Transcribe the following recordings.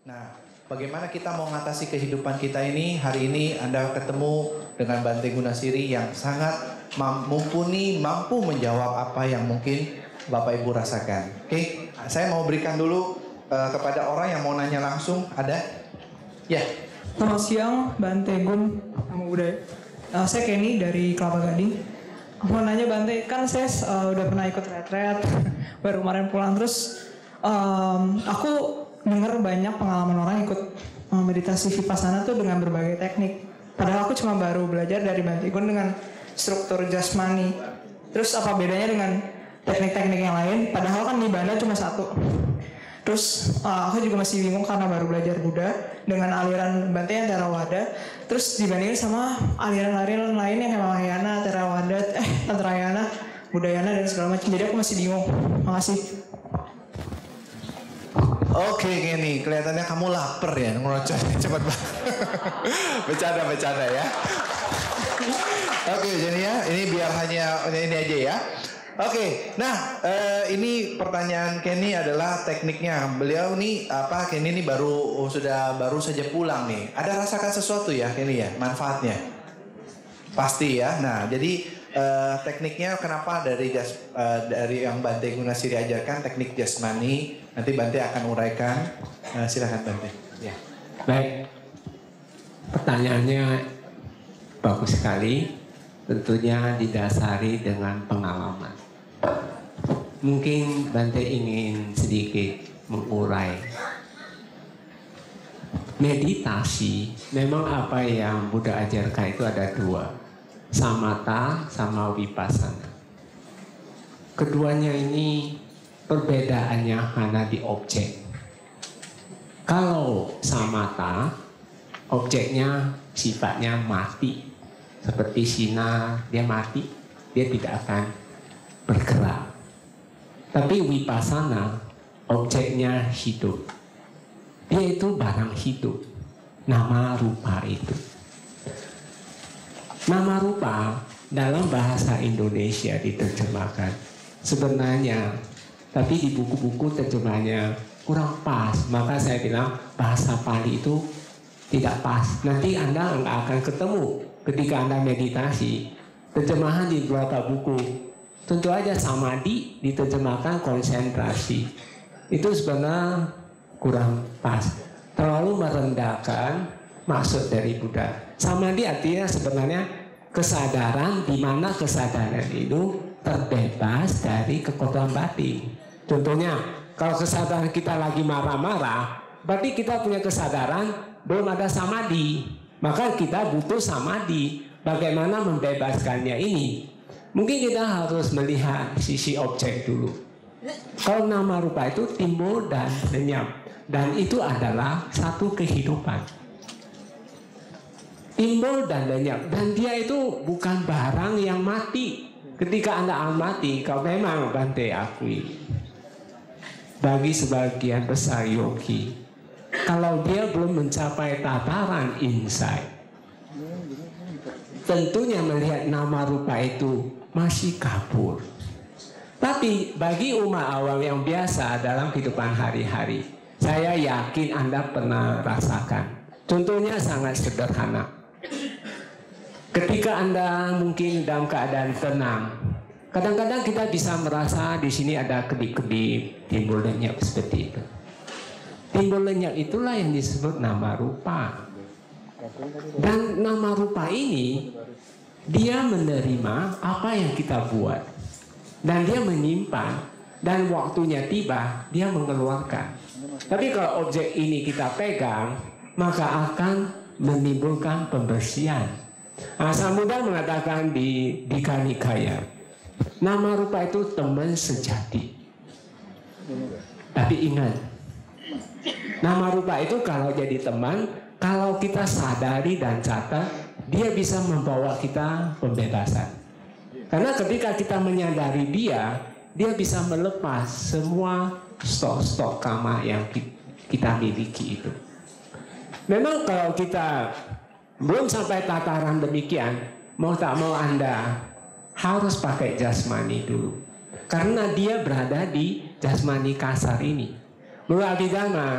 Nah, bagaimana kita mau mengatasi kehidupan kita ini? Hari ini Anda ketemu dengan Bante Gunasiri yang sangat mumpuni, mampu menjawab apa yang mungkin Bapak Ibu rasakan. Oke, saya mau berikan dulu kepada orang yang mau nanya langsung. Ada? Ya. Selamat siang, Bante Gun, nama budaya. Saya Kenny dari Kelapa Gading. Mau nanya Bante, kan saya udah pernah ikut retret, baru kemarin pulang terus. Aku dengar banyak pengalaman orang ikut meditasi Vipassana tuh dengan berbagai teknik. Padahal aku cuma baru belajar dari Bante Gun dengan struktur jasmani. Terus apa bedanya dengan teknik-teknik yang lain? Padahal kan Nibbana cuma satu. Terus aku juga masih bingung karena baru belajar Buddha dengan aliran Bante yang Theravada. Terus dibandingin sama aliran-aliran lain yang Mahayana, Theravada, Tantrayana, Buddhayana dan segala macam. Jadi aku masih bingung. Makasih. Oke, Kenny, kelihatannya kamu lapar ya, ngerocos cepat banget. Bercanda ya. Oke, jadi ya, ini biar hanya ini aja ya. Oke, nah ini pertanyaan Kenny adalah tekniknya. Beliau nih Kenny ini baru saja pulang nih. Ada rasakan sesuatu ya Kenny ya, manfaatnya? Pasti ya. Nah, jadi tekniknya kenapa dari yang Bante Gunasiri ajarkan teknik jasmani, nanti Bante akan uraikan. Silakan Bante. Ya. Baik. Pertanyaannya bagus sekali. Tentunya didasari dengan pengalaman. Mungkin Bante ingin sedikit mengurai. Meditasi, memang apa yang Buddha ajarkan itu ada dua. Samatha sama Vipassana. Keduanya ini perbedaannya hanya di objek. Kalau samatha, objeknya sifatnya mati. Seperti sinar, dia mati, dia tidak akan bergerak. Tapi Vipassana, objeknya hidup. Dia itu barang hidup, nama rupa itu. Nama rupa dalam bahasa Indonesia diterjemahkan sebenarnya, tapi di buku-buku terjemahnya kurang pas. Maka saya bilang bahasa Pali itu tidak pas. Nanti Anda nggak akan ketemu ketika Anda meditasi. Terjemahan di beberapa buku tentu aja samadhi diterjemahkan konsentrasi. Itu sebenarnya kurang pas. Terlalu merendahkan maksud dari Buddha. Samadhi artinya sebenarnya kesadaran, di mana kesadaran itu terbebas dari kekotoran batin. Contohnya, kalau kesadaran kita lagi marah-marah, berarti kita punya kesadaran belum ada samadhi. Maka kita butuh samadhi. Bagaimana membebaskannya ini? Mungkin kita harus melihat sisi objek dulu. Kalau nama rupa itu timbul dan lenyap, dan itu adalah satu kehidupan. Timbul dan lenyap, dan dia itu bukan barang yang mati. Ketika Anda mati, kalau memang Bante akui, bagi sebagian besar yogi, kalau dia belum mencapai tataran insight, tentunya melihat nama rupa itu masih kabur. Tapi bagi umat awam yang biasa dalam kehidupan hari-hari, saya yakin Anda pernah rasakan. Contohnya sangat sederhana. Ketika Anda mungkin dalam keadaan tenang, kadang-kadang kita bisa merasa di sini ada kedip-kedip, timbul lenyap seperti itu. Timbul lenyap itulah yang disebut nama rupa. Dan nama rupa ini, dia menerima apa yang kita buat. Dan dia menyimpan. Dan waktunya tiba, dia mengeluarkan. Tapi kalau objek ini kita pegang, maka akan menimbulkan pembersihan. Sang Buddha mengatakan di Dika Nikaya, nama rupa itu teman sejati. Tapi ingat, nama rupa itu kalau jadi teman, kalau kita sadari dan catat, dia bisa membawa kita pembebasan. Karena ketika kita menyadari dia bisa melepas semua stok-stok karma yang kita miliki itu. Memang kalau kita belum sampai tataran demikian, mau tak mau Anda harus pakai jasmani dulu. Karena dia berada di jasmani kasar ini. Menurut Abhidhamma,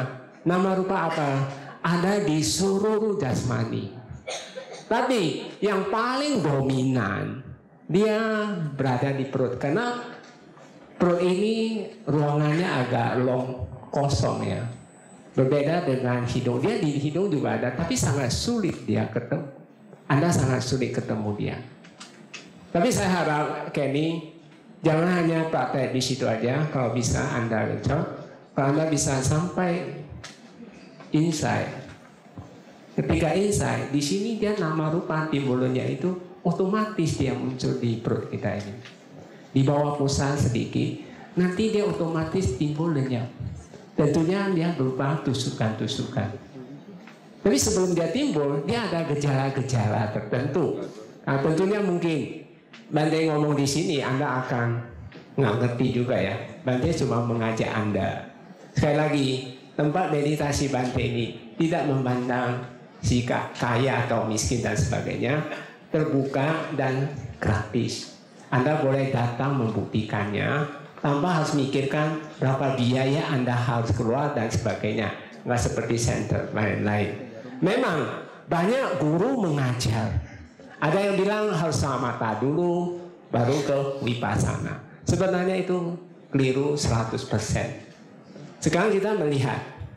Nama rupa apa? Ada di seluruh jasmani. Tapi yang paling dominan dia berada di perut, karena perut ini ruangannya agak kosong ya. Berbeda dengan hidung. Dia di hidung juga ada, tapi sangat sulit dia ketemu. Anda sangat sulit ketemu dia. Tapi saya harap Kenny jangan hanya praktek di situ aja. Kalau bisa Anda kalau Anda bisa sampai insight. Ketika insight, di sini dia nama rupa timbulnya itu otomatis dia muncul di perut kita ini. Di bawah pusat sedikit, nanti dia otomatis timbulnya. Tentunya dia berupa tusukan-tusukan. Tapi sebelum dia timbul, dia ada gejala-gejala tertentu. Nah, tentunya mungkin Bante ngomong di sini, Anda akan nggak ngerti juga ya. Bante cuma mengajak Anda. Sekali lagi, tempat meditasi Bante ini tidak memandang sikap kaya atau miskin dan sebagainya, terbuka dan gratis. Anda boleh datang membuktikannya tanpa harus mikirkan berapa biaya Anda harus keluar dan sebagainya. Nggak seperti center lain-lain. Memang banyak guru mengajar. Ada yang bilang harus samatha dulu baru ke vipassana. Sebenarnya itu keliru 100%. Sekarang kita melihat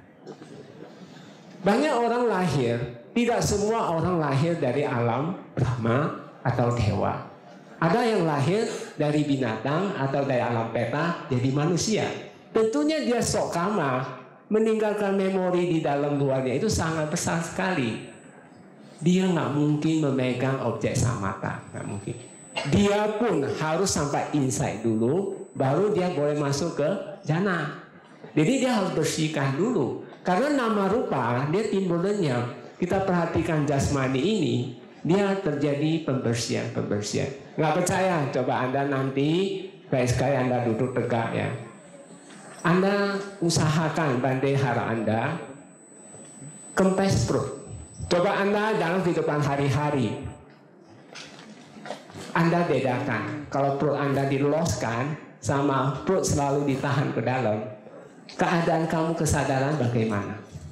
banyak orang lahir, tidak semua orang lahir dari alam Brahma atau dewa. Ada yang lahir dari binatang atau dari alam peta jadi manusia. Tentunya dia sok kama, meninggalkan memori di dalam luarnya itu sangat besar sekali. Dia nggak mungkin memegang objek samatha, nggak mungkin. Dia pun harus sampai insight dulu, baru dia boleh masuk ke jana. Jadi dia harus bersihkan dulu. Karena nama rupa dia timbulnya, kita perhatikan jasmani ini, dia terjadi pembersihan. Nggak percaya? Coba Anda nanti, baik sekali Anda duduk tegak ya. Anda usahakan bandehara Anda, kempes perut. Coba Anda dalam kehidupan hari-hari, Anda bedakan. Kalau perut Anda diloloskan, sama perut selalu ditahan ke dalam, keadaan kamu kesadaran bagaimana?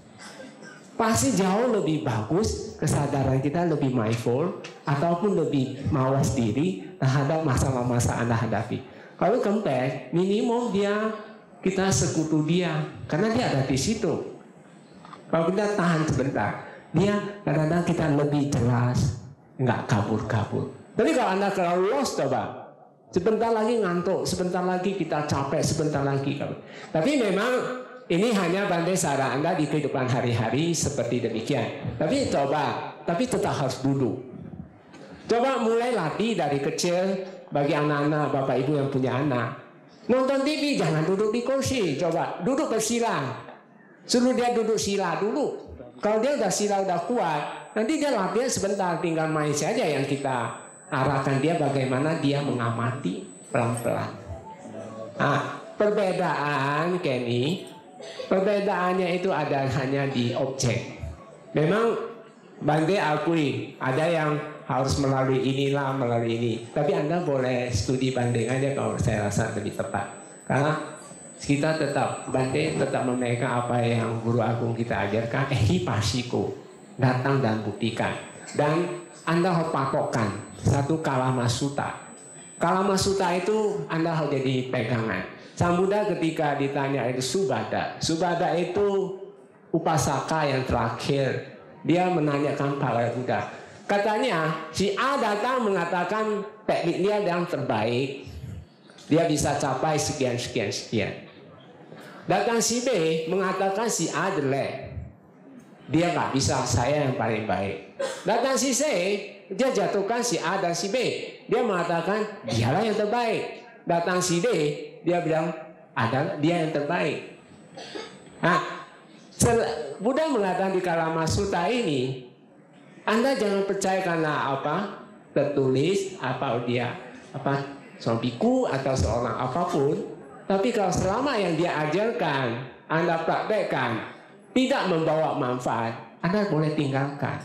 Pasti jauh lebih bagus, kesadaran kita lebih mindful, ataupun lebih mawas diri terhadap masalah-masalah Anda hadapi. Kalau kempes, minimum kita sekutu dia, karena dia ada di situ. Kalau kita tahan sebentar, dia kadang-kadang kita lebih jelas, nggak kabur-kabur. Tapi kalau Anda terlalu lost, coba. Sebentar lagi ngantuk, sebentar lagi kita capek, sebentar lagi. Tapi memang ini hanya Bante saran Anda di kehidupan hari-hari seperti demikian. Tapi tetap harus duduk. Coba mulai latih dari kecil bagi anak-anak, bapak ibu yang punya anak. Nonton TV jangan duduk di kursi, coba duduk bersila. Suruh dia duduk sila dulu. Kalau dia udah sila udah kuat, nanti dia latihan sebentar, tinggal main saja yang kita arahkan dia bagaimana dia mengamati pelan-pelan. Nah, perbedaan Kenny, perbedaannya itu ada hanya di objek. Memang Bante akui ada yang harus melalui inilah, melalui ini. Tapi Anda boleh studi banding aja kalau saya rasa lebih tepat. Karena kita Bante tetap memegang apa yang Guru Agung kita ajarkan, ehipasiko, datang dan buktikan. Dan Anda harus pakokkan satu kalama sutta. Kalama sutta itu Anda harus jadi pegangan. Sang Buddha ketika ditanya itu Subhada. Subhada itu upasaka yang terakhir. Dia menanyakan para Buddha. Katanya si A datang mengatakan teknik dia yang terbaik. Dia bisa capai sekian. Datang si B mengatakan si A jelek. Dia nggak bisa, saya yang paling baik. Datang si C, dia jatuhkan si A dan si B. Dia mengatakan dialah yang terbaik. Datang si D, dia bilang ada dia yang terbaik. Nah, Buddha mengatakan di Kalama Sutta ini, Anda jangan percaya karena apa tertulis apa dia seorang biku atau seorang apapun. Tapi kalau selama yang dia ajarkan Anda praktekkan tidak membawa manfaat, Anda boleh tinggalkan.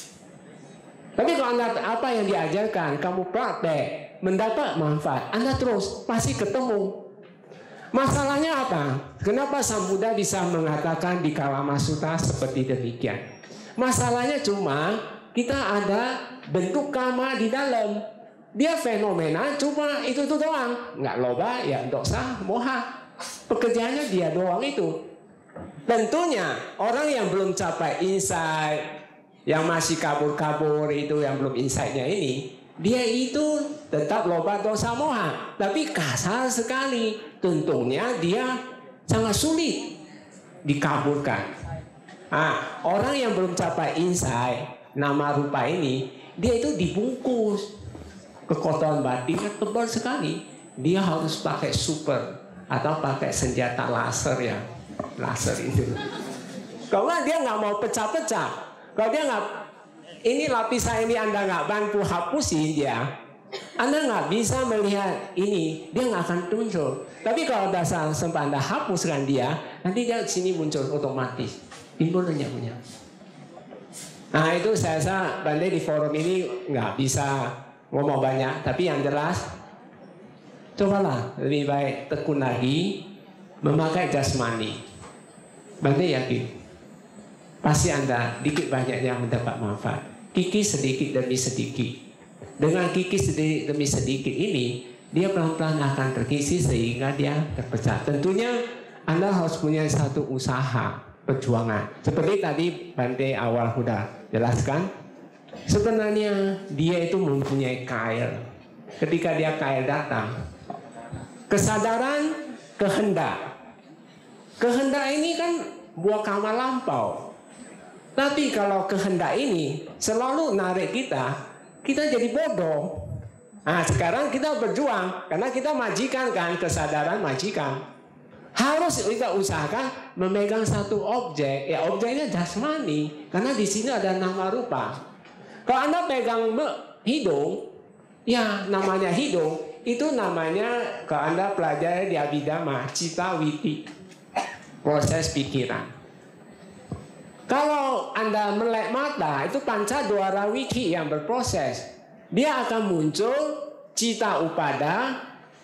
Tapi kalau Anda apa yang diajarkan kamu praktek mendapat manfaat, Anda terus pasti ketemu. Masalahnya apa? Kenapa Sang Buddha bisa mengatakan di Kalama Sutta seperti demikian? Masalahnya cuma kita ada bentuk kama di dalam. Dia fenomena cuma itu doang. Nggak loba, ya dosa, moha. Pekerjaannya dia doang itu. Tentunya orang yang belum capai insight, yang masih kabur-kabur itu, yang belum insightnya ini, dia itu tetap loba, dosa, moha. Tapi kasar sekali. Tentunya dia sangat sulit dikaburkan. Nah, orang yang belum capai insight, nama rupa ini, dia itu dibungkus. Kekotoran batinnya tebal sekali. Dia harus pakai super atau pakai senjata laser ya. Laser itu. Kalau nggak dia nggak mau pecah-pecah. Kalau dia nggak, ini lapisan ini Anda nggak bantu hapusin dia, Anda nggak bisa melihat ini, dia nggak akan muncul. Tapi kalau dasar sempat Anda hapuskan dia, nanti dia sini muncul otomatis. Timbul lenyap-lenyap. Nah itu saya rasa Bante di forum ini nggak bisa ngomong banyak, tapi yang jelas, cobalah lebih baik tekun lagi memakai jasmani. Bante yakin, pasti Anda dikit banyak yang mendapat manfaat. Kikis sedikit demi sedikit. Dengan kikis sedikit demi sedikit ini, dia pelan-pelan akan terkisi sehingga dia terpecah. Tentunya Anda harus punya satu usaha, perjuangan. Seperti tadi Bante awal sudah jelaskan, sebenarnya dia itu mempunyai kail. Ketika dia kail datang, kesadaran, kehendak. Kehendak ini kan buah kama lampau. Tapi kalau kehendak ini selalu narik kita jadi bodoh. Nah sekarang kita berjuang karena kita majikan kan, kesadaran majikan. Harus kita usahakan memegang satu objek, ya objeknya jasmani. Karena di sini ada nama rupa. Kalau Anda pegang hidung, ya namanya hidung, itu namanya kalau Anda pelajari di Abhidhamma, cita witi, proses pikiran. Kalau Anda melek mata, itu panca dwara wiki yang berproses. Dia akan muncul cita upada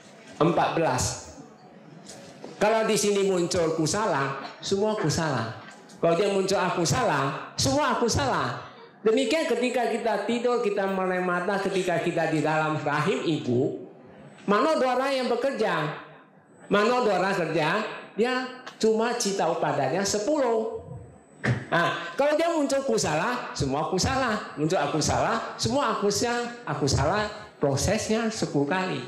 14. Kalau di sini muncul kusala, semua kusala. Kalau dia muncul akusala, semua akusala. Demikian ketika kita tidur, kita melek mata, ketika kita di dalam rahim ibu, mano dwara yang bekerja. Mano dwara kerja, dia cuma cita upadanya 10. Nah, kalau dia muncul kusala, semua kusala. Muncul akusala, semua akusala, prosesnya 10 kali.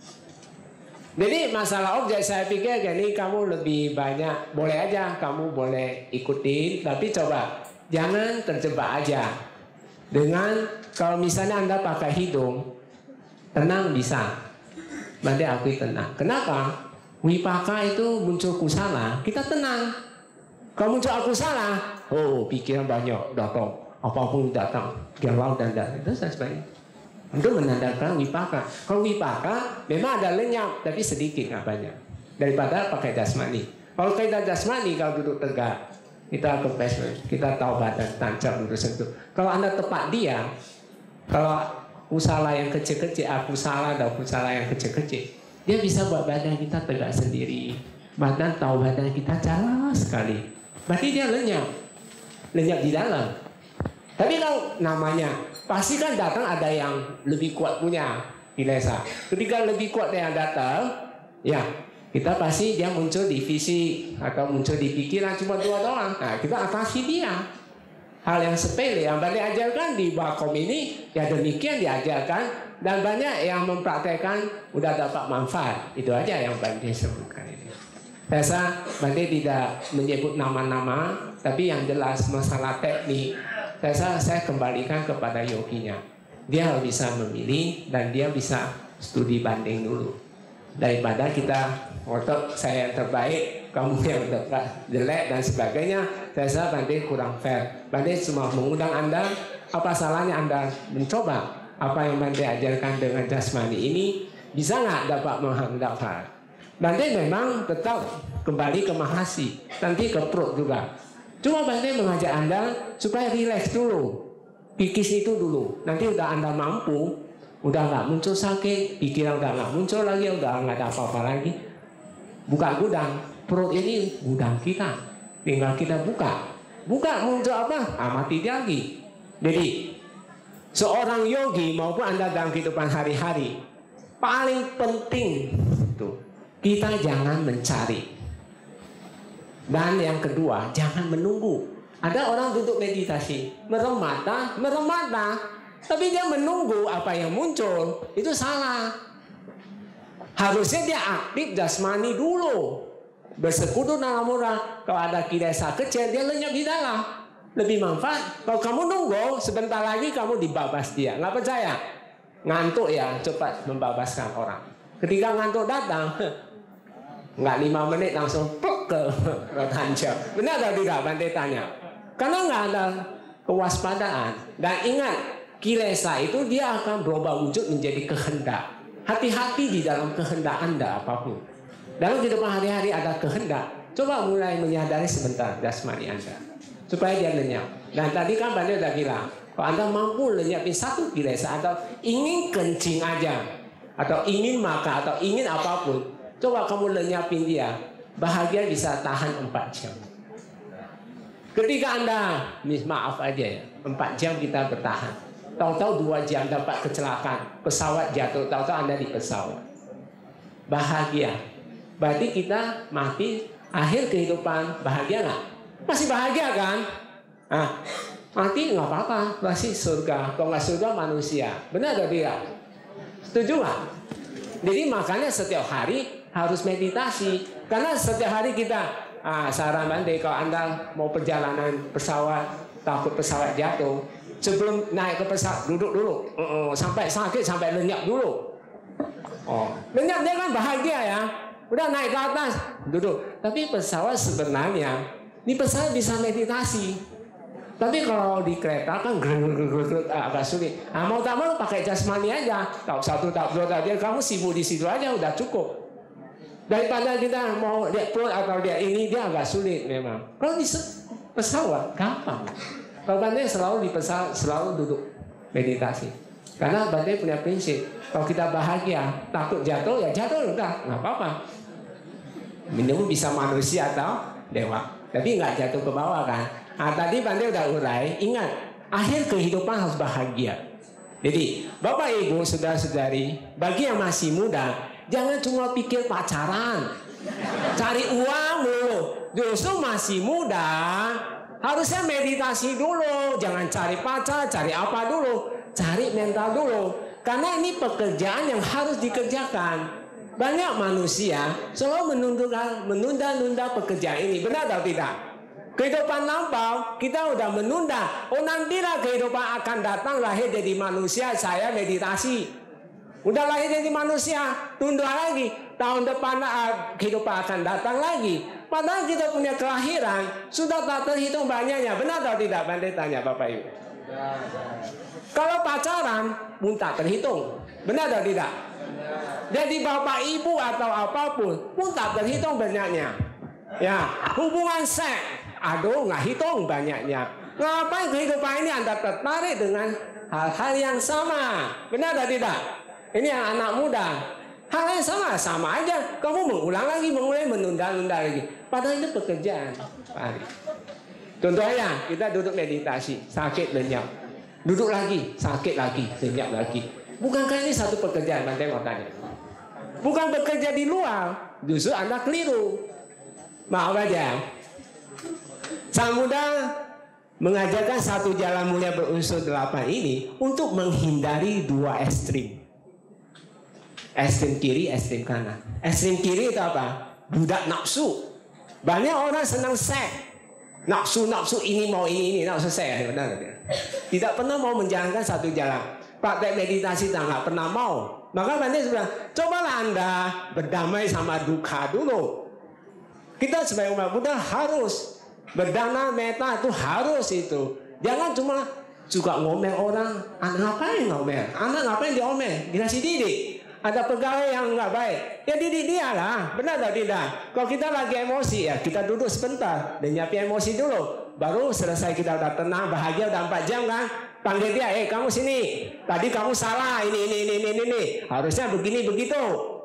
Jadi masalah objek saya pikir gini, kamu lebih banyak, boleh aja kamu boleh ikutin, tapi coba jangan terjebak aja. Dengan kalau misalnya Anda pakai hidung, tenang bisa. Nanti aku tenang. Kenapa? Wipaka itu muncul kusala, kita tenang. Kalau muncul akusala, oh pikiran banyak datang, apapun datang, galau dan itu sebagainya. Untuk menandakan wipaka. Kalau wipaka memang ada lenyap, tapi sedikit nggak banyak. Daripada pakai jasmani. Kalau kita jasmani, kalau duduk tegak, kita kempes, kita tahu badan tancap duduk sentuh. Kalau Anda tepat dia, kalau usala yang kecil-kecil, akusala dan akusala yang kecil-kecil, dia bisa buat badan kita tegak sendiri. Badan tahu badan kita jelas sekali. Berarti dia lenyap di dalam. Tapi kalau namanya, pasti kan datang ada yang lebih kuat punya kilesa. Ketika lebih kuat yang datang, ya kita pasti dia muncul di fisik atau muncul di pikiran cuma 2 doang. Nah kita atasi dia. Hal yang sepele yang Bante ajarkan di Bakom ini, ya demikian diajarkan dan banyak yang mempraktekkan udah dapat manfaat. Itu aja yang Bante sebutkan ini. Saya rasa Bante tidak menyebut nama-nama, tapi yang jelas masalah teknik, saya kembalikan kepada yoginya. Dia harus bisa memilih dan dia bisa studi banding dulu. Daripada kita ngotot saya yang terbaik, kamu yang jelek dan sebagainya, saya rasa Bante kurang fair. Bante cuma mengundang Anda, apa salahnya Anda mencoba apa yang Bante ajarkan dengan jasmani ini, bisa nggak dapat menghantar? Bante memang tetap kembali ke mahasi, nanti ke perut juga. Cuma Bante mengajak Anda supaya rileks dulu, kikis itu dulu. Nanti udah Anda mampu, udah nggak muncul sakit, pikiran udah nggak muncul lagi, udah nggak ada apa-apa lagi. buka gudang. Perut ini gudang kita, tinggal kita buka. Buka untuk apa? Mati lagi. Jadi seorang yogi maupun Anda dalam kehidupan hari-hari, paling penting tuh, kita jangan mencari. Dan yang kedua, jangan menunggu. Ada orang duduk meditasi, merem mata, tapi dia menunggu apa yang muncul. Itu salah. Harusnya dia aktif jasmani dulu. Bersekutu dalam aura. Kalau ada kilesa kecil, dia lenyap di dalam. Lebih manfaat. Kalau kamu nunggu, sebentar lagi kamu dibabas dia. Nggak percaya? Ngantuk ya, cepat membabaskan orang. Ketika ngantuk datang, nggak 5 menit langsung pluk ke tancap. Benar atau tidak? Bante tanya. Karena nggak ada kewaspadaan. Dan ingat, kilesa itu dia akan berubah wujud menjadi kehendak. Hati-hati di dalam kehendak Anda apapun. Dalam kehidupan hari-hari ada kehendak. Coba mulai menyadari sebentar jasmani Anda. Supaya dia lenyap. Dan tadi kan Bante udah bilang, kalau Anda mampu lenyapin satu kilesa atau ingin kencing aja, atau ingin makan, atau ingin apapun, coba kamu lenyapin dia. Bahagia bisa tahan 4 jam. Ketika Anda, maaf aja ya, 4 jam kita bertahan. Tahu-tahu 2 jam dapat kecelakaan, pesawat jatuh, tahu-tahu Anda di pesawat. Bahagia. Berarti kita mati, akhir kehidupan bahagia nggak? Masih bahagia kan? Nah, mati nggak apa-apa, masih surga. Kalau nggak surga manusia. Benar atau tidak? Setuju nggak? Jadi makanya setiap hari harus meditasi. Karena setiap hari kita, saran Bante, kalau Anda mau perjalanan pesawat, takut pesawat jatuh, sebelum naik ke pesawat duduk dulu, sampai sakit, sampai lenyap dulu. Lenyap dia kan bahagia ya. Udah naik ke atas, duduk. Tapi pesawat sebenarnya, ini pesawat bisa meditasi. Tapi kalau di kereta kan agak sulit. Mau tak mau pakai jasmani aja. Tahap 1, tahap 2, tahap 3, kamu sibuk di situ aja udah cukup. Daripada kita mau lihat perut atau lihat ini, dia agak sulit memang. Kalau di pesawat gampang. Kalau Bante selalu di pesawat, selalu duduk meditasi. Karena Bante punya prinsip, kalau kita bahagia, takut jatuh, ya jatuh udah, nggak apa-apa. Minum bisa manusia atau dewa, tapi nggak jatuh ke bawah kan. Tadi Bante udah urai, ingat, akhir kehidupan harus bahagia. Jadi, Bapak Ibu, saudara-saudari, bagi yang masih muda, jangan cuma pikir pacaran, cari uang dulu. Justru masih muda, harusnya meditasi dulu. Jangan cari pacar, cari apa dulu. Cari mental dulu. Karena ini pekerjaan yang harus dikerjakan. Banyak manusia selalu menunda-nunda pekerjaan ini. Benar atau tidak? Kehidupan lampau kita udah menunda. Nantilah kehidupan akan datang, lahir jadi manusia, saya meditasi. Udah lahir jadi manusia, tunda lagi. Tahun depan kehidupan akan datang lagi. Padahal kita punya kelahiran sudah tak terhitung banyaknya. Benar atau tidak? Bante tanya Bapak Ibu. Kalau pacaran pun tak terhitung. Benar atau tidak? Jadi Bapak Ibu atau apapun pun tak terhitung banyaknya. Ya, hubungan seks, aduh nggak hitung banyaknya. Ngapain kehidupan ini Anda tertarik dengan hal-hal yang sama? Benar atau tidak? Ini yang anak muda. Hal yang sama aja. Kamu mengulang lagi, menunda lagi. Padahal itu pekerjaan. Contohnya kita duduk meditasi, sakit lenyap. Duduk lagi, sakit lagi, lenyap lagi. Bukankah ini satu pekerjaan? Bante mau tanya. Bukan bekerja di luar, justru Anda keliru. Maaf aja. Sang Buddha mengajarkan satu jalan mulia berunsur 8 ini untuk menghindari 2 ekstrim. Ekstrim kiri, ekstrim kanan. Ekstrim kiri itu apa? Budak nafsu. Banyak orang senang seks. Nafsu ini mau ini nafsu seks. Benar tidak? Tidak pernah mau menjalankan satu jalan. Praktek meditasi tak pernah mau. Maka Bante bilang, cobalah Anda berdamai sama duka dulu. Kita sebagai umat Buddha harus berdana meta, itu harus itu. Jangan cuma suka ngomel orang. Anak ngapain ngomel? Anak ngapain diomel? Dikasih didik. Ada pegawai yang nggak baik, ya didik dia lah. Benar atau tidak? Kalau kita lagi emosi, ya kita duduk sebentar dan nyiapin emosi dulu. Baru selesai kita udah tenang, bahagia, udah 4 jam kan. Panggil dia, kamu sini. Tadi kamu salah, ini. Harusnya begini, begitu.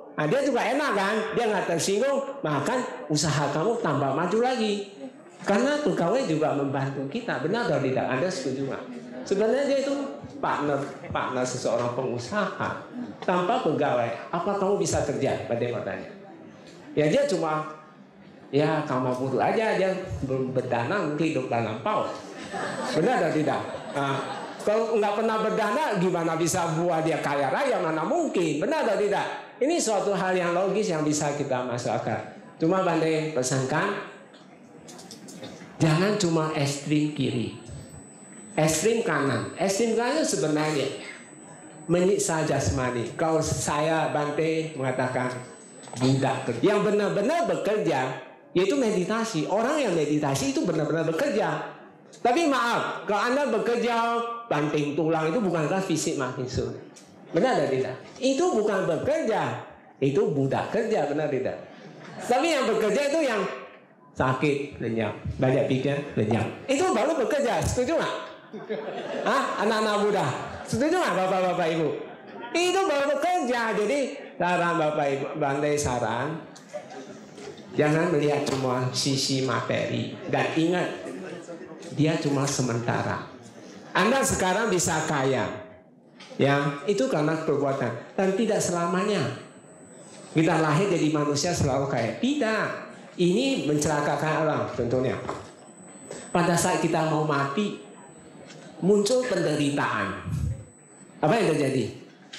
Nah, dia juga enak kan, dia nggak tersinggung, maka usaha kamu tambah maju lagi. Karena pegawai juga membantu kita, benar atau tidak? Anda setuju nggak? Sebenarnya dia itu partner seseorang pengusaha. Tanpa pegawai, apa kamu bisa kerja? Badai bertanya. Ya dia cuma ya kamar buruh aja, dia belum berdana mungkin hidup dalam paut. Benar atau tidak? Nah, kalau nggak pernah berdana, gimana bisa buat dia kaya raya? Mana mungkin? Benar atau tidak? Ini suatu hal yang logis yang bisa kita masuk akal. Cuma Bante pesankan, jangan cuma ekstrim kiri, ekstrim kanan. Ekstrim kanan sebenarnya menyiksa jasmani. Kalau saya Bante mengatakan budak kerja, yang benar-benar bekerja, yaitu meditasi. Orang yang meditasi itu benar-benar bekerja. Tapi maaf, kalau Anda bekerja banting tulang itu bukankah fisik makin sulit? Benar atau tidak? Itu bukan bekerja, itu budak kerja, benar tidak? Tapi yang bekerja itu yang sakit, lenyap, banyak pikir, lenyap. Itu baru bekerja, setuju nggak? Hah? Anak-anak muda, setuju nggak bapak-bapak ibu? Itu baru bekerja. Jadi saran bapak ibu, Bante saran, jangan melihat cuma sisi materi. Dan ingat, dia cuma sementara. Anda sekarang bisa kaya, ya itu karena perbuatan, dan tidak selamanya. Kita lahir jadi manusia selalu kaya, tidak. Ini mencelakakan orang. Contohnya, pada saat kita mau mati, muncul penderitaan. Apa yang terjadi?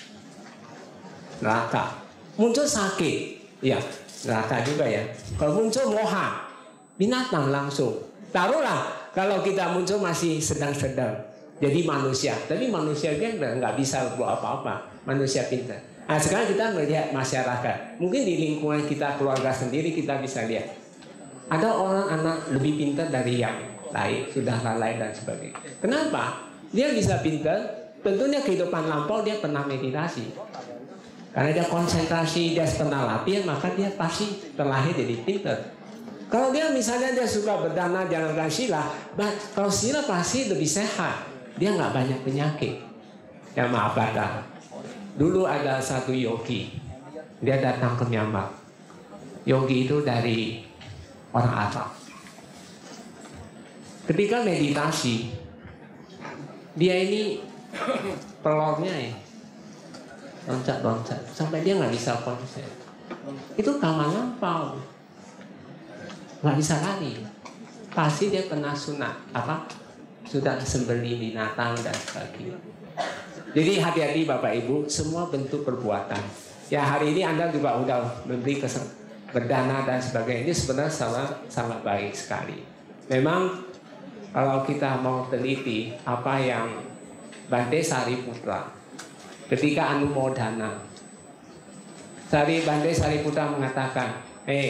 Neraka. Muncul sakit, ya neraka juga ya. Kalau muncul moha, binatang langsung. Taruhlah kalau kita muncul masih sedang-sedang, jadi manusia. Tapi manusia kan nggak bisa buat apa-apa. Manusia pintar. Nah sekarang kita melihat masyarakat. Mungkin di lingkungan kita, keluarga sendiri kita bisa lihat. Ada orang anak lebih pintar dari yang lain, sudah lalai dan sebagainya. Kenapa? Dia bisa pintar. Tentunya kehidupan lampau dia pernah meditasi. Karena dia konsentrasi, dia pernah latihan, maka dia pasti terlahir jadi pintar. Kalau dia misalnya dia suka berdana, jalankan sila, kalau sila pasti lebih sehat. Dia nggak banyak penyakit. Ya maaf kata. Dulu ada satu yogi, dia datang ke Myanmar. Yogi itu dari orang Arab. Ketika meditasi, dia ini telurnya ya loncat-loncat sampai dia nggak bisa konsen. Itu kamar lampau. Nggak bisa lari, pasti dia kena sunat apa? Sudah sembelih binatang dan sebagainya. Jadi hati-hati Bapak Ibu, semua bentuk perbuatan. Ya hari ini Anda juga udah memberi berdana dan sebagainya. Ini sebenarnya sangat baik sekali. Memang kalau kita mau teliti apa yang Bante Sariputra ketika Anumodana, Bante Sariputra mengatakan,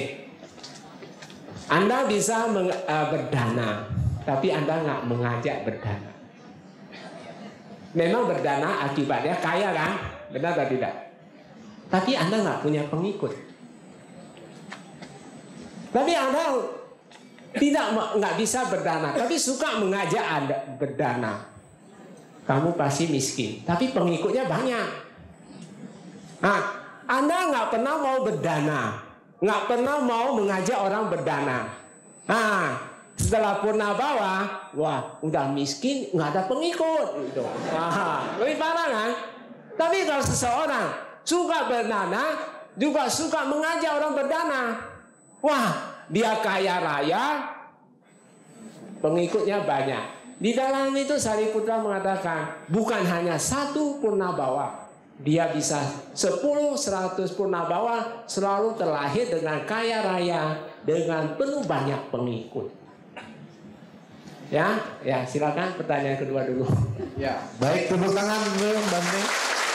Anda bisa berdana, tapi Anda nggak mengajak berdana. Memang berdana akibatnya kaya kan? Benar atau tidak? Tapi Anda nggak punya pengikut. Tapi Anda nggak bisa berdana, tapi suka mengajak Anda berdana. Kamu pasti miskin, tapi pengikutnya banyak. Nah, Anda nggak pernah mau berdana, nggak pernah mau mengajak orang berdana. Nah, setelah Purnabawa, wah, udah miskin, nggak ada pengikut. Gitu. Wah, lebih parah kan? Tapi kalau seseorang suka berdana, juga suka mengajak orang berdana, wah, dia kaya raya, pengikutnya banyak. Di dalam itu Sariputra mengatakan, bukan hanya satu Purnabawa, dia bisa 10-100 Purnabawa selalu terlahir dengan kaya raya, dengan penuh banyak pengikut. Ya, silakan pertanyaan kedua dulu. Ya, baik, tepuk tangan dulu Bante.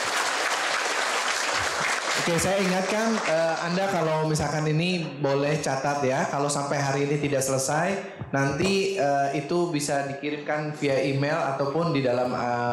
Oke, saya ingatkan Anda kalau misalkan ini boleh catat ya. Kalau sampai hari ini tidak selesai, nanti itu bisa dikirimkan via email ataupun di dalam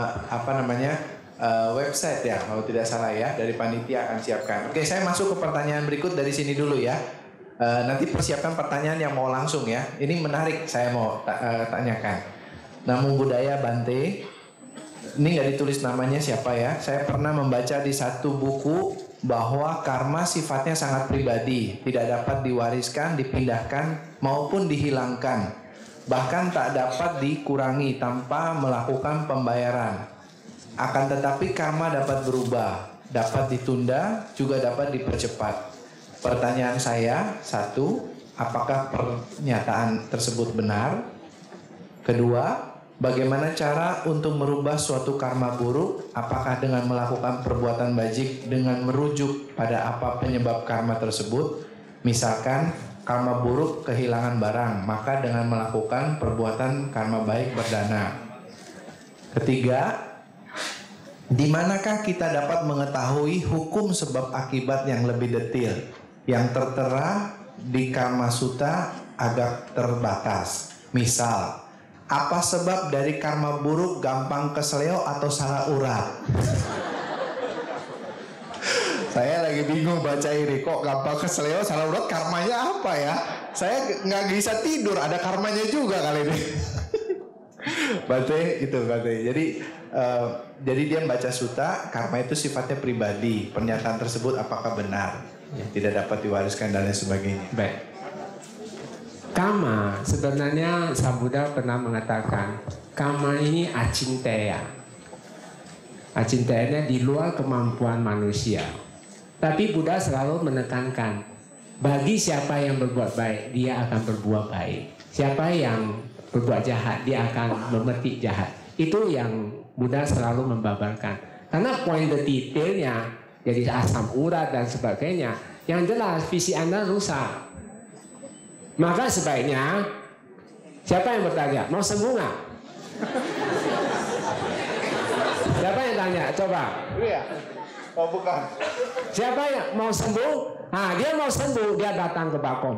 website ya, kalau tidak salah ya, dari panitia akan siapkan. Oke, saya masuk ke pertanyaan berikut dari sini dulu ya. Nanti persiapkan pertanyaan yang mau langsung ya. Ini menarik, saya mau tanyakan. Namo Buddhaya Bante. Ini nggak ditulis namanya siapa ya. Saya pernah membaca di satu buku bahwa karma sifatnya sangat pribadi, tidak dapat diwariskan, dipindahkan maupun dihilangkan, bahkan tak dapat dikurangi tanpa melakukan pembayaran. Akan tetapi karma dapat berubah, dapat ditunda, juga dapat dipercepat. Pertanyaan saya, satu, apakah pernyataan tersebut benar? Kedua, bagaimana cara untuk merubah suatu karma buruk? Apakah dengan melakukan perbuatan bajik dengan merujuk pada apa penyebab karma tersebut? Misalkan karma buruk kehilangan barang, maka dengan melakukan perbuatan karma baik berdana. Ketiga, di manakah kita dapat mengetahui hukum sebab akibat yang lebih detail, yang tertera di Karma Sutta agak terbatas? Misal, apa sebab dari karma buruk gampang keseleo atau salah urat? Saya lagi bingung baca ini, kok gampang keseleo salah urat, karmanya apa ya? Saya nggak bisa tidur, ada karmanya juga kali ini. Bante itu Bante. Jadi dia baca sutta, karma itu sifatnya pribadi. Pernyataan tersebut apakah benar? Tidak dapat diwariskan dan lain sebagainya. Baik. Kama sebenarnya Sang Buddha pernah mengatakan kama ini acinteya. Acinteyanya di luar kemampuan manusia. Tapi Buddha selalu menekankan bagi siapa yang berbuat baik dia akan berbuat baik. Siapa yang berbuat jahat dia akan memetik jahat. Itu yang Buddha selalu membabarkan. Karena poin detailnya jadi asam urat dan sebagainya, yang jelas visi Anda rusak. Maka sebaiknya, siapa yang bertanya? Mau sembuh nggak? Siapa yang tanya? Coba. Iya. Oh bukan. Siapa yang mau sembuh? Nah, dia mau sembuh, dia datang ke Bakong.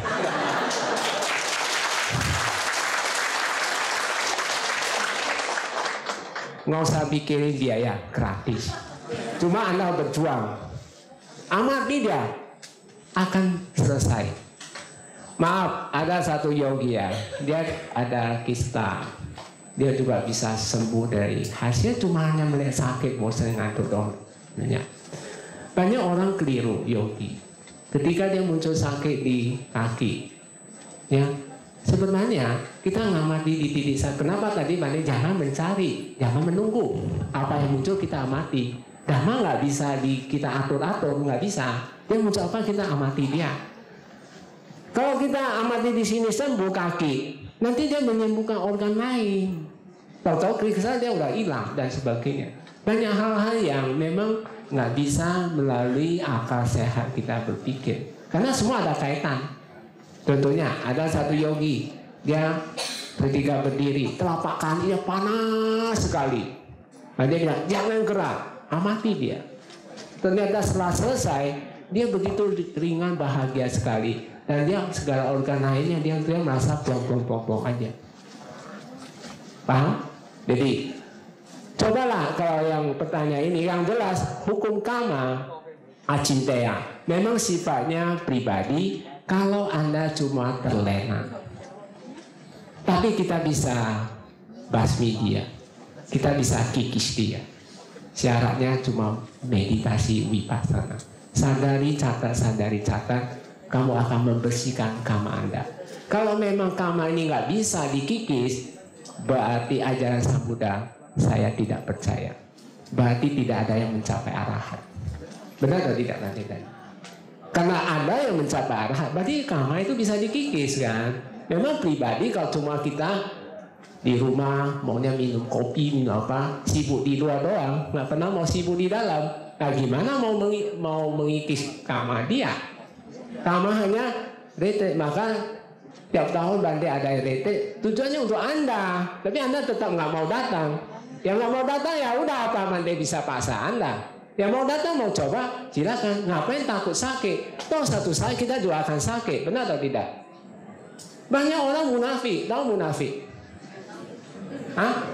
Nggak usah pikirin biaya, gratis. Cuma Anda berjuang. Amati dia, akan selesai. Maaf, ada satu yogi ya, dia ada kista, dia juga bisa sembuh dari hasilnya cuma hanya melihat sakit, bosan ngantuk dong. Banyak orang keliru yogi, ketika dia muncul sakit di kaki, ya sebenarnya kita ngamati di titik saat. Kenapa tadi Bani jangan mencari, jangan menunggu apa yang muncul kita amati. Dhamma nggak bisa kita atur-atur, nggak bisa. Dia muncul apa kita amati dia. Kalau kita amati di sini sembuh kaki, nanti dia menyembuhkan organ lain. Tahu-tahu keriksa dia udah hilang dan sebagainya. Banyak hal-hal yang memang nggak bisa melalui akal sehat kita berpikir. Karena semua ada kaitan. Contohnya ada satu yogi, dia ketika berdiri, telapak kakinya panas sekali. Nah, dia bilang jangan gerak, amati dia. Ternyata setelah selesai, dia begitu ringan, bahagia sekali. Dan dia segala organ lainnya dia merasa plong-plong aja. Paham? Jadi cobalah kalau yang pertanyaan ini yang jelas hukum karma acinteya memang sifatnya pribadi kalau Anda cuma terlena. Tapi kita bisa basmi dia. Kita bisa kikis dia. Syaratnya cuma meditasi vipassana. Sadari catat, kamu akan membersihkan karma Anda. Kalau memang karma ini nggak bisa dikikis, berarti ajaran Sang Buddha saya tidak percaya. Berarti tidak ada yang mencapai arahat. Benar atau tidak nanti? Karena ada yang mencapai arahat, berarti karma itu bisa dikikis kan? Memang pribadi kalau cuma kita di rumah maunya minum kopi, minum apa, sibuk di luar doang, nggak pernah mau sibuk di dalam. Nah, gimana mau mengikis karma dia? Karma hanya retret, maka tiap tahun Bante ada retret, tujuannya untuk Anda, tapi Anda tetap nggak mau datang. Yang nggak mau datang ya udah, apa Bante bisa paksa Anda? Yang mau datang mau coba, silakan. Ngapain takut sakit? Toh satu saat kita juga akan sakit, benar atau tidak? Banyak orang munafik, tahu munafik? Hah?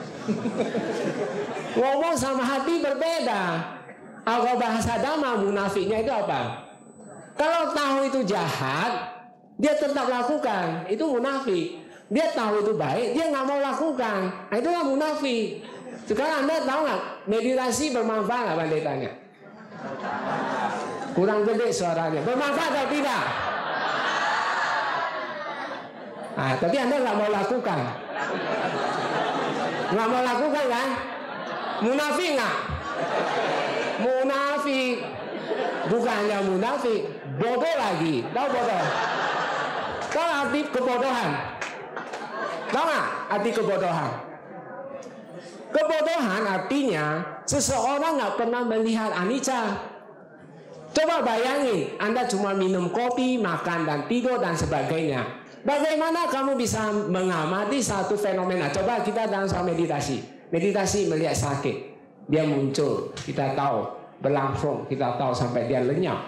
Ngomong sama hati berbeda. Kalau bahasa Dhamma munafiknya itu apa? Kalau tahu itu jahat, dia tetap lakukan. Itu munafik. Dia tahu itu baik, dia nggak mau lakukan. Nah, itulah munafik. Sekarang Anda tahu nggak meditasi bermanfaat nggak? Bante tanya. Kurang gede suaranya. Bermanfaat atau tidak? Nah, tapi Anda nggak mau lakukan. Nggak mau lakukan kan? Munafik nggak? Munafik. Bukan hanya munafik, bodoh lagi. Tahu bodoh? Tahu arti kebodohan? Tahu nggak arti kebodohan? Kebodohan artinya seseorang nggak pernah melihat anicca. Coba bayangin, Anda cuma minum kopi, makan dan tidur dan sebagainya. Bagaimana kamu bisa mengamati satu fenomena? Coba kita dalam soal meditasi. Meditasi melihat sakit, dia muncul, kita tahu, berlangsung, kita tahu sampai dia lenyap.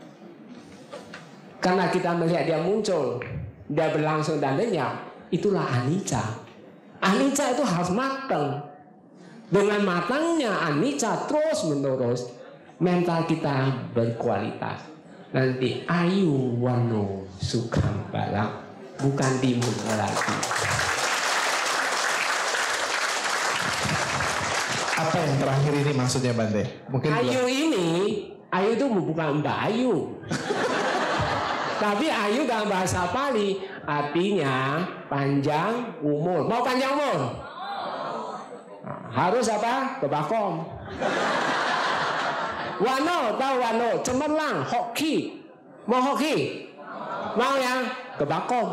Karena kita melihat dia muncul, dia berlangsung dan lenyap, itulah anicca. Anicca itu harus matang. Dengan matangnya anicca terus menerus, mental kita berkualitas. Nanti ayu wano sukang balak, bukan timun lagi. Apa yang terakhir ini maksudnya Bante? Mungkin Ayu ini, ayu itu bukan Mbak Ayu. Tapi ayu dalam bahasa Pali artinya panjang umur. Mau panjang umur? Harus apa? Kebakom. Wano, tahu wano, cemerlang, hoki. Mau hoki? Mau ya? Kebakom.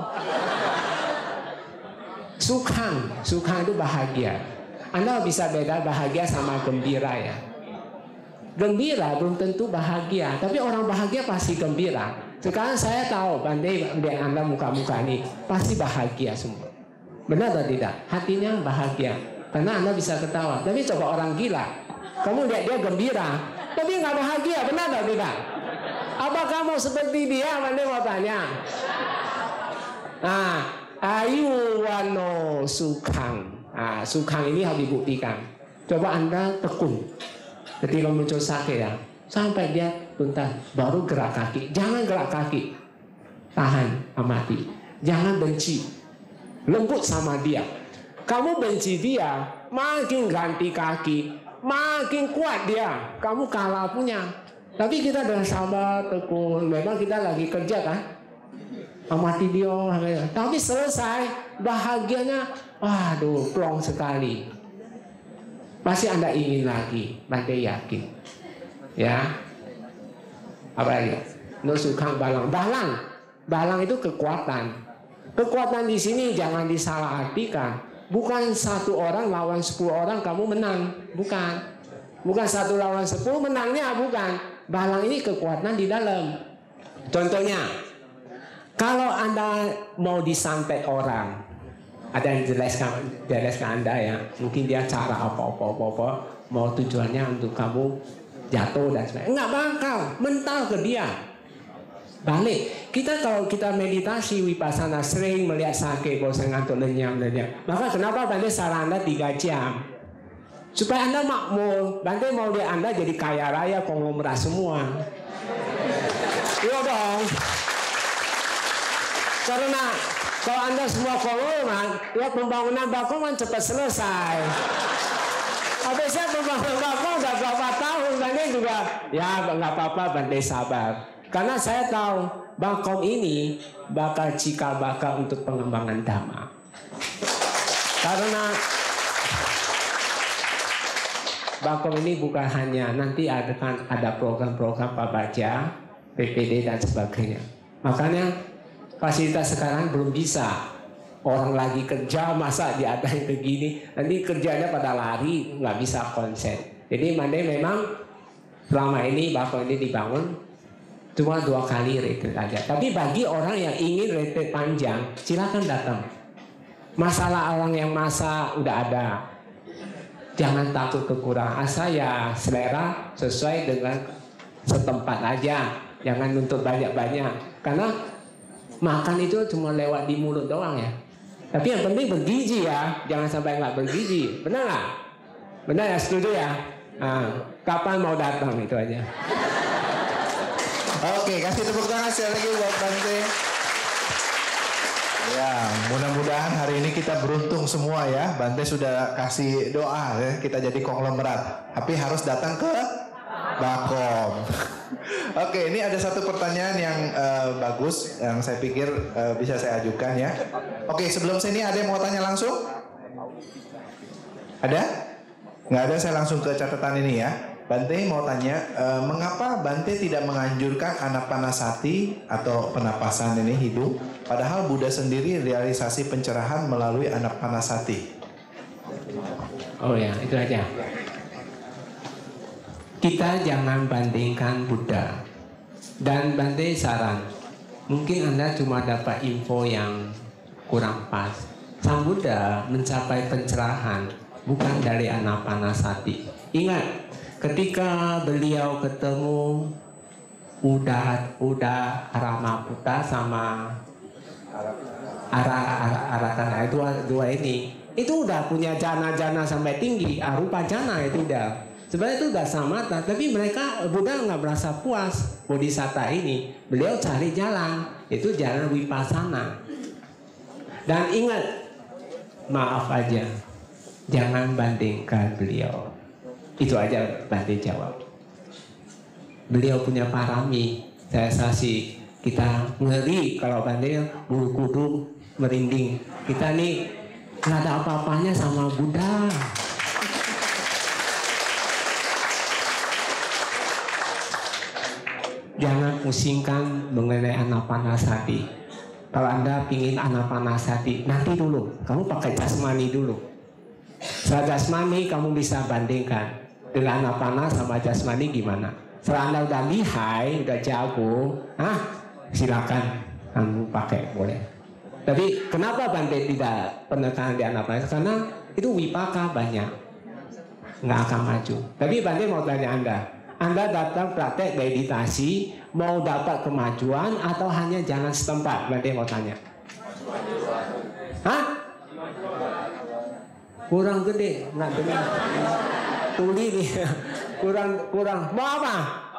Sukang itu bahagia. Anda bisa beda bahagia sama gembira ya. Gembira belum tentu bahagia, tapi orang bahagia pasti gembira. Sekarang saya tahu, Bante, Anda muka-muka ini pasti bahagia semua. Benar atau tidak? Hatinya bahagia, karena Anda bisa ketawa. Tapi coba orang gila, kamu lihat dia gembira, tapi nggak bahagia, benar atau tidak? Apa kamu seperti dia? Bante mau tanya. Nah, ayu wano sukang. Nah, sukang ini harus dibuktikan. Coba Anda tekun. Ketika muncul sakit ya, sampai dia tuntas, baru gerak kaki. Jangan gerak kaki, tahan, amati. Jangan benci, lembut sama dia. Kamu benci dia, makin ganti kaki, makin kuat dia. Kamu kalah punya. Tapi kita dengan sabar, tekun. Memang kita lagi kerja kan, amati dia. Tapi selesai, bahagianya, waduh, plong sekali. Pasti Anda ingin lagi, Bante yakin. Ya. Apa lagi? No sukang balang. Balang itu kekuatan. Kekuatan di sini jangan disalahartikan. Bukan satu orang lawan 10 orang kamu menang. Bukan. Bukan satu lawan 10 menangnya, bukan. Balang ini kekuatan di dalam. Contohnya, kalau Anda mau disantet orang, ada yang jelaskan Anda ya, mungkin dia cara apa, mau tujuannya untuk kamu jatuh dan sebagainya. Enggak bakal, mental ke dia. Balik, kalau kita meditasi Vipassana sering melihat sakit, bosan, ngantuk, lenyap. Maka kenapa Bante saran Anda 3 jam? Supaya Anda makmur. Bante mau lihat Anda jadi kaya raya, konglomerat semua. Iya dong. Karena kalau Anda semua konglomerat, ya pembangunan Bakong kan cepat selesai. Habisnya pembangunan Bakong udah berapa tahun, Bante juga, ya nggak apa-apa, Bante sabar. Karena saya tahu Bakong ini bakal cikal bakal untuk pengembangan Dhamma. Karena Bakong ini bukan hanya nanti ada program-program Pak Baja, PPD dan sebagainya. Makanya fasilitas sekarang belum bisa. Orang lagi kerja, masa diadain begini. Nanti kerjanya pada lari, nggak bisa konsen. Jadi Bante memang selama ini Bakong ini dibangun cuma 2 kali retreat aja. Tapi bagi orang yang ingin retreat panjang, silakan datang. Masalah orang yang masa udah ada. Jangan takut kekurangan. Asal ya selera sesuai dengan setempat aja. Jangan nuntut banyak-banyak. Karena makan itu cuma lewat di mulut doang ya. Tapi yang penting bergizi ya. Jangan sampai nggak bergizi. Benar nggak? Benar ya, setuju ya? Nah, kapan mau datang itu aja. Oke, kasih tepuk tangan sekali lagi buat Bante. Ya, mudah-mudahan hari ini kita beruntung semua ya. Bante sudah kasih doa ya, kita jadi konglomerat. Tapi harus datang ke Bakom. Oke, ini ada satu pertanyaan yang bagus yang saya pikir bisa saya ajukan ya. Oke, sebelum sini ada yang mau tanya langsung? Ada? Nggak ada, saya langsung ke catatan ini ya. Bante mau tanya, mengapa Bante tidak menganjurkan anapanasati atau penapasan ini hidung, padahal Buddha sendiri realisasi pencerahan melalui anapanasati? Oh ya, itu aja. Kita jangan bandingkan Buddha. Dan Bante saran, mungkin Anda cuma dapat info yang kurang pas. Sang Buddha mencapai pencerahan bukan dari anapanasati. Ingat, ketika beliau ketemu Uda Aramaputta sama Aratana, dua ini, itu udah punya jana-jana sampai tinggi, arupa jana itu udah. Sebenarnya itu udah samatha, tapi mereka Buddha nggak merasa puas. Bodhisatta ini, beliau cari jalan, itu jalan vipassana. Dan ingat, maaf aja, jangan bandingkan beliau. Itu aja Bante jawab. Beliau punya parami, saya saksi. Kita ngeri kalau Bante bulu kuduk merinding. Kita nih nggak ada apa-apanya sama Buddha. Jangan pusingkan mengenai anapanasati. Kalau Anda pingin anapanasati, nanti dulu. Kamu pakai jasmani dulu. Setelah jasmani kamu bisa bandingkan dengan anapana sama jasmani gimana. Setelah Anda udah lihai, udah jago, silakan kamu pakai, boleh. Tapi kenapa Bante tidak penekanan di anapanasati? Karena itu wipaka banyak, nggak akan maju. Tapi Bante mau tanya Anda datang praktek meditasi, mau dapat kemajuan atau hanya jalan setempat? Bante mau tanya. Hah? Kurang gede, nggak dengar. Tuli nih, kurang. Mau apa?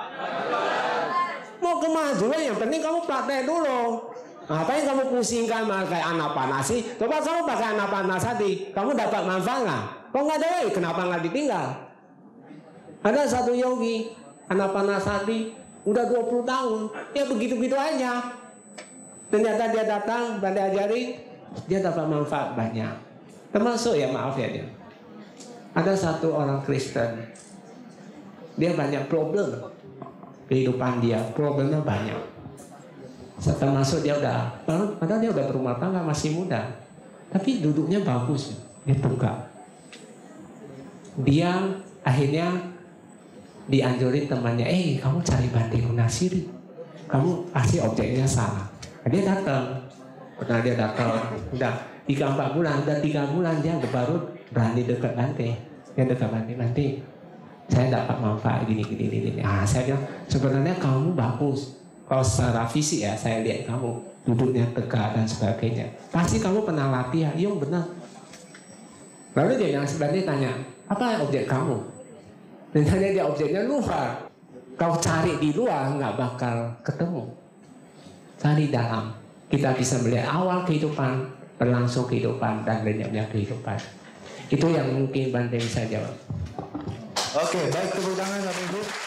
Mau kemajuan, yang penting kamu praktek dulu. Apa yang kamu pusingkan pakai anapanasi? Coba kamu pakai anapanasati, kamu dapat manfaat nggak? Kok nggak ada? Kenapa nggak ditinggal? Ada satu yogi, anapanasati, udah 20 tahun, ya begitu-begitu aja. Ternyata dia datang, Bante ajari, dia dapat manfaat banyak. Termasuk ya, maaf ya dia. Ada satu orang Kristen, dia banyak problem. Kehidupan dia, problemnya banyak. Termasuk dia padahal dia udah berumah tangga, masih muda. Tapi duduknya bagus, dia tegak. Dia akhirnya dianjurin temannya, kamu cari Bante Gunasiri, kamu pasti objeknya salah. Dia datang, udah 3-4 bulan, udah 3 bulan dia baru berani dekat Bante. Dia dekat Bante, saya dapat manfaat gini. Saya bilang, sebenarnya kamu bagus. Kalau secara fisik ya, saya lihat kamu duduknya tegak dan sebagainya. Pasti kamu pernah latihan, iya benar. Lalu dia bilang, Bante tanya, apa objek kamu? Ternyata dia objeknya luar. Kau cari di luar nggak bakal ketemu. Cari dalam. Kita bisa melihat awal kehidupan, berlangsung kehidupan, dan lenyapnya kehidupan. Itu yang mungkin Bante bisa jawab. Oke, baik, tepuk tangan Bapak Ibu.